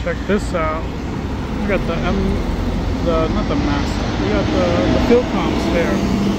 Check this out. We got the not the master. We got the field comms there.